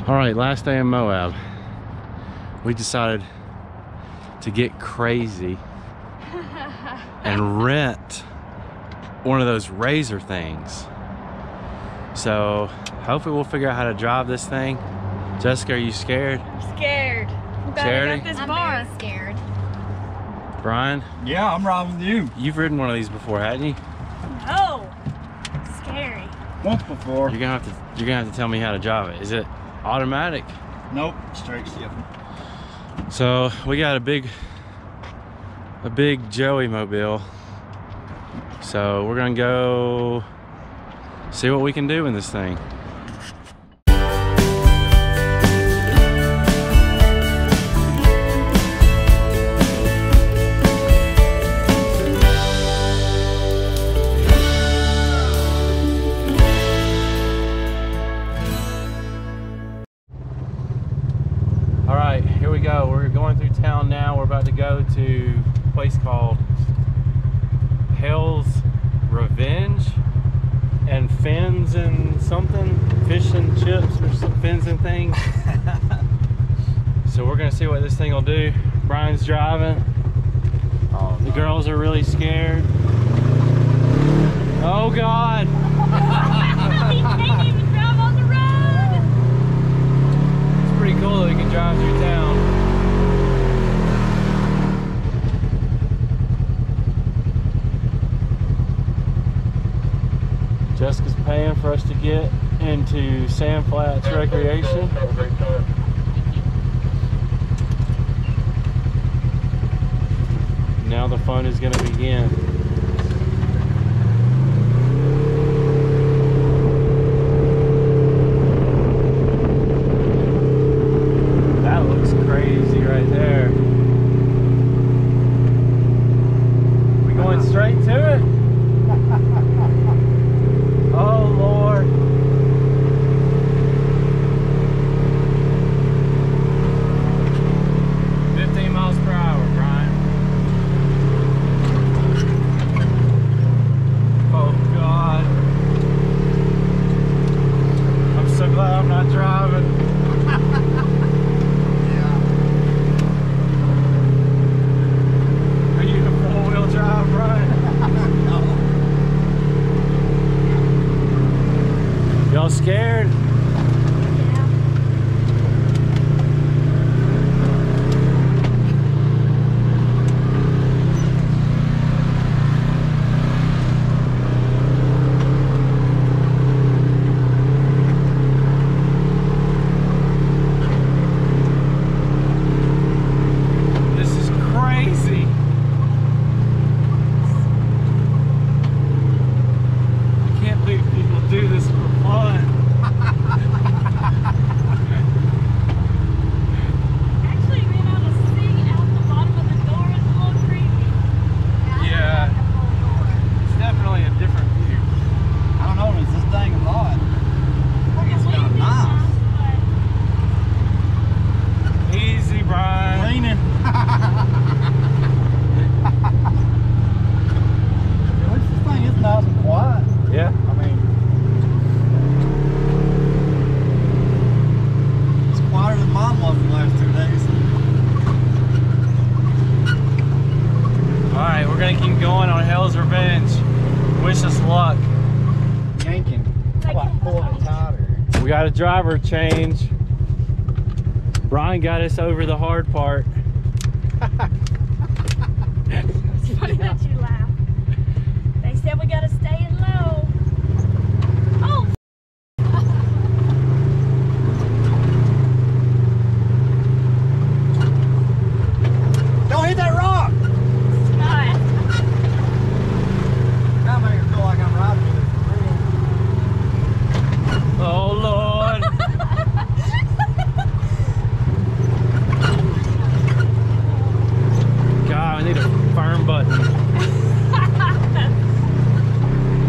All right, last day in Moab. We decided to get crazy and rent one of those RZR things. So hopefully we'll figure out how to drive this thing. Jessica, are you scared? I'm scared. Charity? I'm very scared. Brian? Yeah, I'm riding with you. You've ridden one of these before, hadn't you? No. Scary. Once before. You're gonna have to tell me how to drive it. Is it automatic? Nope, straight shift. So we got a big Joey mobile. So we're gonna go see what we can do in this thing. All right, here we go. We're going through town now. We're about to go to a place called Hell's Revenge and Fins and something, fish and chips or some fins and things. So we're gonna see what this thing will do. Brian's driving. Oh, the girls are really scared. Oh God! He can't even drive on the road. It's pretty cool that we can drive through town. Jessica's paying for us to get into Sand Flats Recreation. Now the fun is going to begin. That looks crazy right there. We going straight to it? Oh Lord. Miles per hour, Brian. Oh God. I'm so glad I'm not driving. Yeah. Are you in a four-wheel drive, Brian? No. Y'all scared? Do this for fun. Actually, being able to see out the bottom of the door is a little creepy. Yeah. It's definitely a different view. I don't know, is this thing a lot? I think it's kind of nice. Easy, Brian. Leaning. At least this thing is nice and quiet. Yeah. I mean, it's quieter than mine was the last 2 days. Alright, we're gonna keep going on Hell's Revenge. Wish us luck. Yanking. Like pulling it tighter. We got a driver change. Brian got us over the hard part. It's funny that you laugh. They said we gotta stay in low. Oh! Don't hit that rock! Not. That makes it feel like I'm riding with it for real. Oh Lord. God, I need a firm button.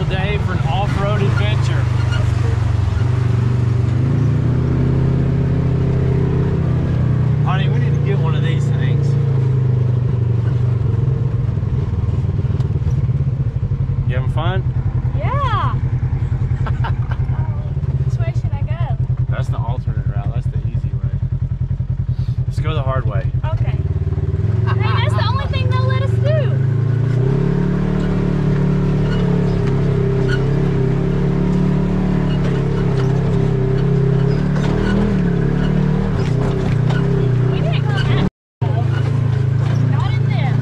day for an off-road adventure. Honey, we need to get one of these things. You having fun? Yeah. Which way should I go? That's the alternate route. That's the easy way. Let's go the hard way. Okay. Hey, that's the only thing they'll let us do. We didn't come that far. Not in this.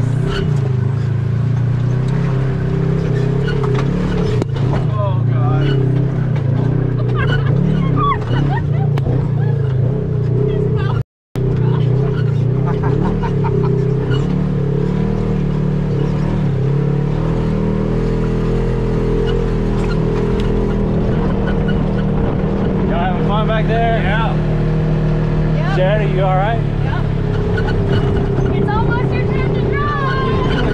Oh, God. Y'all having fun back there? Yeah. Yep. Chad, are you all right? Yep. It's almost your turn to drive.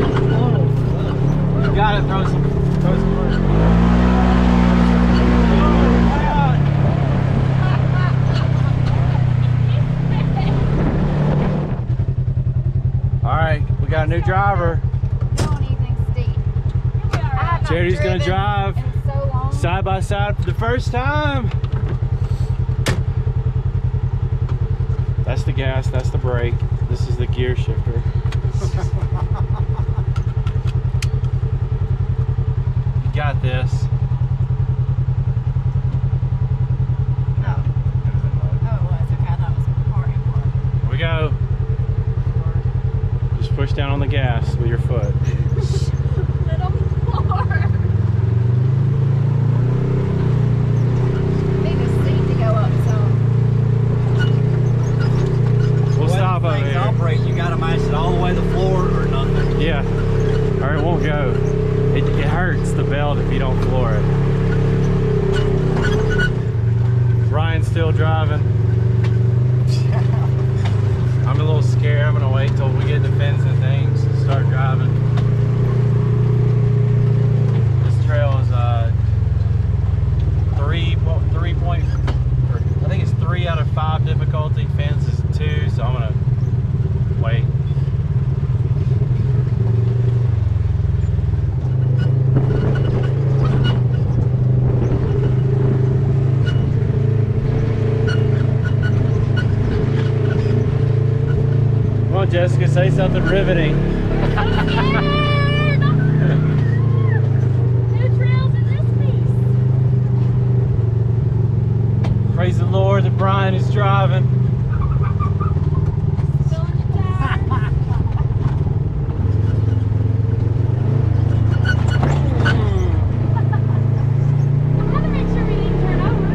You got it. Throw some words. All right, we got a new driver. Don't even steep. I have not Charity's gonna driven drive in so long. side by side for the first time. That's the gas, that's the brake. This is the gear shifter. You got this. Oh, it was. Okay, I thought it was party part. Here we go. Just push down on the gas with your foot. Little more. Need a seat to go up some. We'll stop over Things here. operate, you gotta match it all the way to the floor or nothing. Yeah, or it won't go. It hurts the belt if you don't floor it. Ryan's still driving. I'm a little scared. I'm gonna wait till we get the fins and things and start driving. This trail is 3 point, or I think it's 3 out of 5 difficulty. Fins is 2, so I'm gonna wait. Come on, Jessica, say something riveting. New trails in this piece. Praise the Lord that Brian is driving. Filling the tire. I had to make sure we didn't turn over.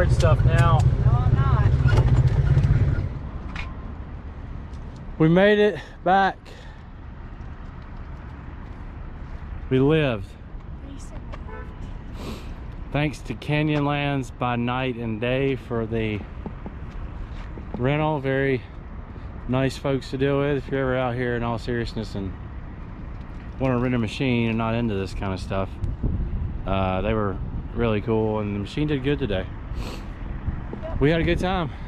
hard stuff now. No, I'm not. We made it back. We lived. Thanks to Canyonlands by Night and Day for the rental. Very nice folks to deal with if you're ever out here in all seriousness and want to rent a machine and not into this kind of stuff. They were really cool and the machine did good today. We had a good time.